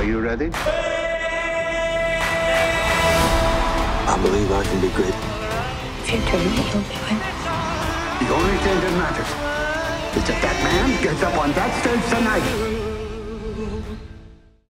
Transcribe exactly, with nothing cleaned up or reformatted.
Are you ready? I believe I can be great. If you're doing it, you'll do it. The only thing that matters is that that man gets up on that stage tonight